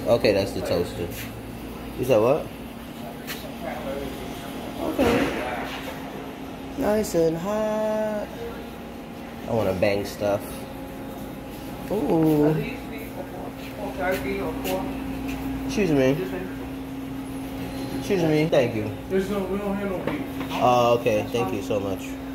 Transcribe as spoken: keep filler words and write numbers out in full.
Okay, that's the toaster. You said what? Okay. Nice and hot. I want to bang stuff. Ooh. Excuse me. Excuse me. Thank you. There's no, we don't have no beef. Oh, okay. Thank you so much.